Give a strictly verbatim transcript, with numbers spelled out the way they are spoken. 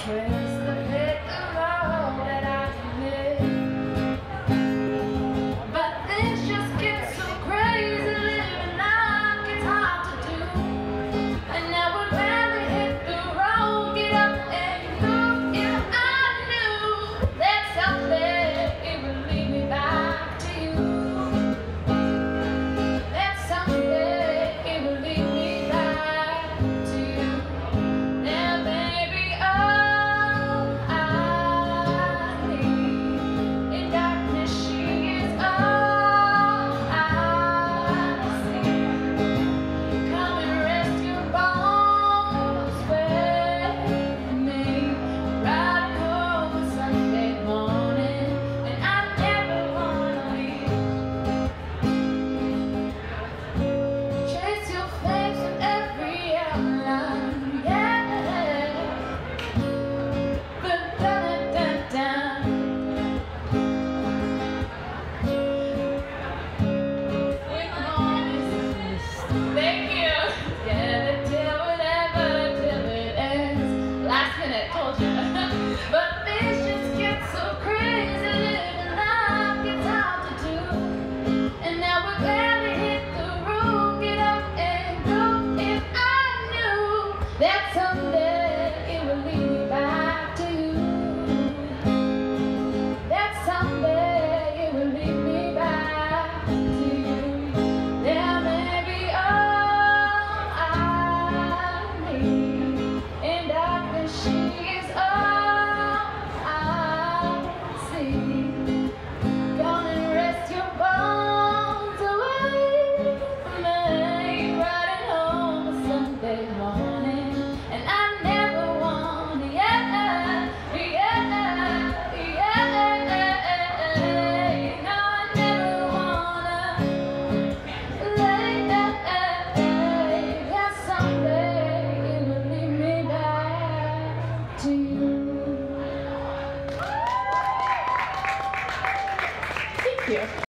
Praise the hit the road that I can live. But things just get so crazy, living life gets hard to do. And I would rather hit the road, get up and go. If I knew that someday it would lead me back to you. That someday it would lead me back to you. Now baby, all I need in darkness, she is all I see. Come and rest your bones with me. Ride home Sunday morning, and I never wanna leave. Chase your face in every outline, yeah. Dun, dun, dun, dun. Good morning. Thank you. Yeah, till whatever, till it ends. Last minute, told you. But things just get so crazy, living life gets hard to do. And now we're barely hit the road, get up and go. If I knew that someday it would lead me back to you. That someday it would lead me back to you. There may be all I need. In darkness, she is all I see. Gone and rest your bones away from me. Riding home a Sunday morning, and I never wanna, yeah, yeah, yeah, no, I never wanna lay, yeah, someday it will lead me back to you. Thank you.